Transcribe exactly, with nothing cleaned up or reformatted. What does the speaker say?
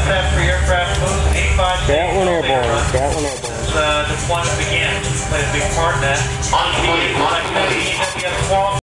set for aircraft moves, eighty-five Cat one airborne, Cat one airborne. The deployment began. Played a big part in that. On the